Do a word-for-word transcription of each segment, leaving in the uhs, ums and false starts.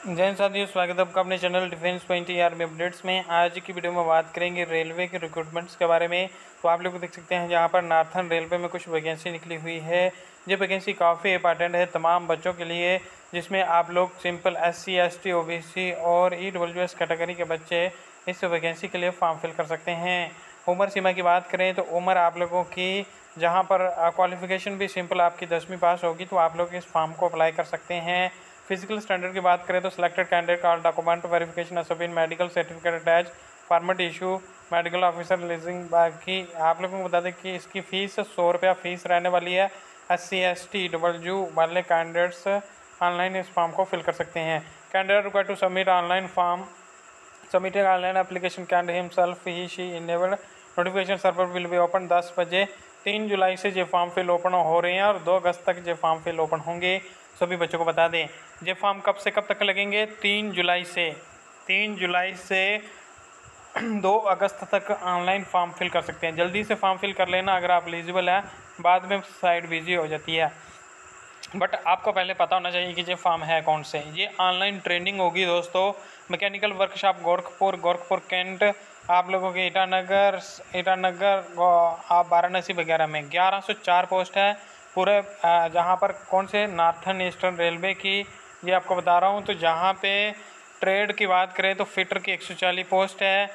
जय हिंद साथियों, स्वागत है आपका अपने channel defence point army updates में। आज की वीडियो में बात करेंगे रेलवे के रिक्रूटमेंट्स के बारे में। तो आप लोग देख सकते हैं यहाँ पर नार्थन रेलवे में कुछ वैकेंसी निकली हुई है। ये वैकेंसी काफ़ी इंपॉर्टेंट है तमाम बच्चों के लिए, जिसमें आप लोग simple S C S T O B C और ई डब्ल्यू एस कैटेगरी के बच्चे इस वैकेंसी के लिए फॉर्म फिल कर सकते हैं। उम्र सीमा की बात करें तो उम्र आप लोगों की जहाँ पर क्वालिफिकेशन भी सिंपल आपकी दसवीं पास होगी तो आप लोग इस फॉर्म को अप्लाई कर सकते हैं। फिजिकल स्टैंडर्ड की बात करें तो सिलेक्टेड कैंडिडेट का डॉक्यूमेंट वेरिफिकेशन सबिन medical certificate attach format issue medical officer लिजिंग। बाकी आप लोगों को बता दें कि इसकी फ़ीस सौ रुपया फ़ीस रहने वाली है। S C S T W वाले कैंडिडेट्स ऑनलाइन इस फॉर्म को फिल कर सकते हैं। Candidate required to submit online form submitted online application can himself he she enabled notification server will be open दस बजे। तीन जुलाई से ये फॉर्म फिल ओपन हो रहे हैं और दो अगस्त तक ये फॉर्म फिल ओपन होंगे। सभी बच्चों को बता दें ये फॉर्म कब से कब तक लगेंगे, तीन जुलाई से तीन जुलाई से दो अगस्त तक ऑनलाइन फॉर्म फिल कर सकते हैं। जल्दी से फॉर्म फिल कर लेना अगर आप एलिजिबल है, बाद में साइट बिजी हो जाती है। बट आपको पहले पता होना चाहिए कि ये फॉर्म है कौन से। ये ऑनलाइन ट्रेनिंग होगी दोस्तों। Mechanical workshop Gorakhpur Gorakhpur cantt आप लोगों के ईटानगर ईटानगर आप वाराणसी वगैरह में ग्यारह सौ चार पोस्ट है पूरे। जहाँ पर कौन से नार्थन ईस्टर्न रेलवे की ये आपको बता रहा हूँ। तो जहाँ पे ट्रेड की बात करें तो फिटर की एक सौ चालीस पोस्ट है।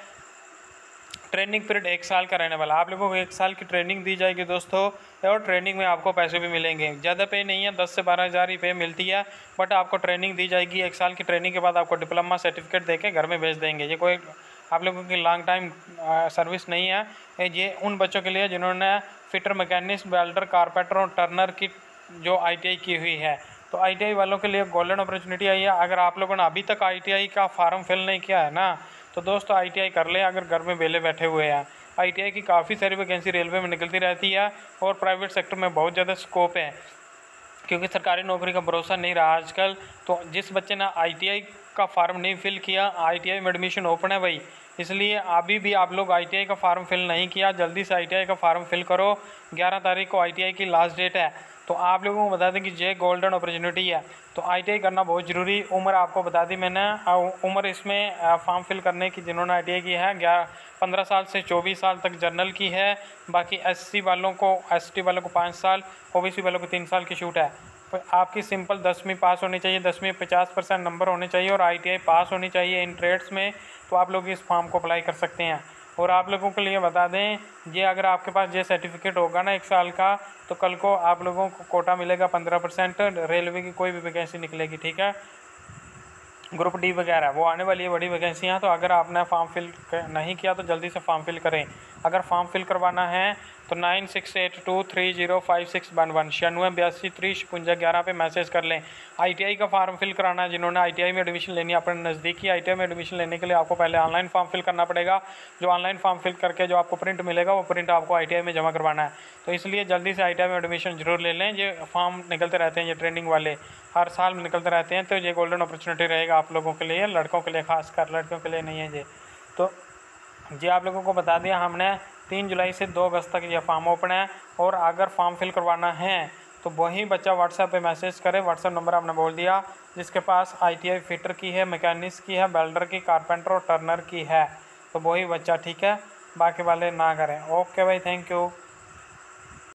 ट्रेनिंग पीरियड एक साल का रहने वाला। आप लोगों को एक साल की ट्रेनिंग दी जाएगी दोस्तों, और ट्रेनिंग में आपको पैसे भी मिलेंगे। ज़्यादा पे नहीं है, दस से बारह हज़ार ही पे मिलती है, बट आपको ट्रेनिंग दी जाएगी। एक साल की ट्रेनिंग के बाद आपको डिप्लोमा सर्टिफिकेट देके घर में भेज देंगे। ये कोई आप लोगों की लॉन्ग टाइम सर्विस नहीं है। ये उन बच्चों के लिए जिन्होंने फिटर मैकेनिस्ट वेल्डर कारपेंटर और टर्नर की जो आई टी आई की हुई है। तो आई टी आई वालों के लिए गोल्डन अपॉर्चुनिटी आई है। अगर आप लोगों ने अभी तक आई टी आई का फार्म फिल नहीं किया है ना, तो दोस्तों आई टी आई कर लें अगर घर में बेले बैठे हुए हैं। आई टी आई की काफ़ी सारी वैकेंसी रेलवे में निकलती रहती है और प्राइवेट सेक्टर में बहुत ज़्यादा स्कोप है, क्योंकि सरकारी नौकरी का भरोसा नहीं रहा आजकल। तो जिस बच्चे ने आई टी आई का फार्म नहीं फिल किया, आई टी आई में एडमिशन ओपन है भाई, इसलिए अभी भी आप लोग आई टी आई का फार्म फिल नहीं किया, जल्दी से आई टी आई का फार्म फिल करो। ग्यारह तारीख को आई टी आई की लास्ट डेट है। तो आप लोगों को बता दें कि ये गोल्डन अपॉर्चुनिटी है, तो आई टी आई करना बहुत ज़रूरी। उम्र आपको बता दी मैंने, उम्र इसमें फॉर्म फिल करने की जिन्होंने आई टी आई की है ग्यारह पंद्रह साल से चौबीस साल तक जर्नल की है। बाकी एस सी वालों को एस टी वालों को पाँच साल ओ बी सी वालों को तीन साल की छूट है। तो आपकी सिंपल दसवीं पास होनी चाहिए, दसवीं पचास परसेंट नंबर होने चाहिए और आई टी आई पास होनी चाहिए इन ट्रेड्स में। तो आप लोग इस फॉर्म को अप्लाई कर सकते हैं। और आप लोगों के लिए बता दें, ये अगर आपके पास ये सर्टिफिकेट होगा ना एक साल का, तो कल को आप लोगों को कोटा मिलेगा पंद्रह परसेंट। रेलवे की कोई भी वैकेंसी निकलेगी, ठीक है, ग्रुप डी वगैरह वो आने वाली है बड़ी वैकेंसियाँ। तो अगर आपने फॉर्म फिल नहीं किया तो जल्दी से फॉर्म फिल करें। अगर फॉर्म फिल करवाना है तो nine six eight two three zero five six one one छियानवे बयासी त्रीस छप्पन ग्यारह पे मैसेज कर लें। आई टी आई का फार्म फिल कराना है जिन्होंने आई टी आई में एडमिशन लेनी है, अपने नज़दीकी आई टी आई में एडमिशन लेने के लिए आपको पहले ऑनलाइन फॉर्म फिल करना पड़ेगा। जो ऑनलाइन फॉर्म फिल करके जो आपको प्रिंट मिलेगा वो प्रिंट आपको आई टी आई में जमा करवाना है। तो इसलिए जल्दी से आई टी आई में एडमिशन जरूर ले लें। ये फॉर्म निकलते रहते हैं, ये ट्रेनिंग वाले हर साल में निकलते रहते हैं। तो ये गोल्डन अपॉर्चुनिटी रहेगा आप लोगों के लिए, लड़कों के लिए खासकर, लड़कियों के लिए नहीं है ये। तो ये आप लोगों को बता दिया हमने, तीन जुलाई से दो अगस्त तक ये फॉर्म ओपन है। और अगर फॉर्म फिल करवाना है तो वही बच्चा व्हाट्सएप पे मैसेज करे। व्हाट्सएप नंबर आपने बोल दिया, जिसके पास आई टी आई फिटर की है, मैकेनिस्ट की है, वेल्डर की, कारपेंटर और टर्नर की है, तो वही बच्चा, ठीक है, बाकी वाले ना करें। ओके भाई, थैंक यू।